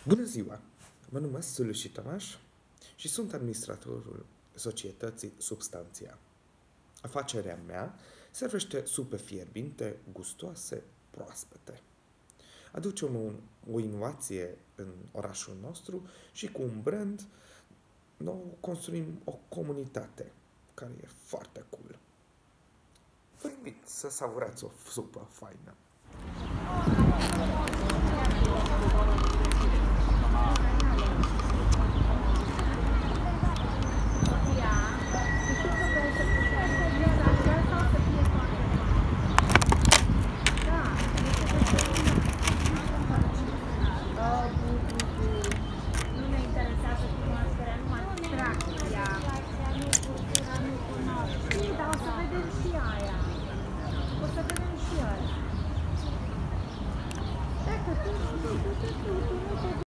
Bună ziua! Mă numesc Suluși Tămaș și sunt administratorul societății Substanția. Afacerea mea servește supe fierbinte, gustoase, proaspete. Aducem o inovație în orașul nostru și cu un brand nou construim o comunitate care e foarte cool. Vă invit să savurați o supă faină.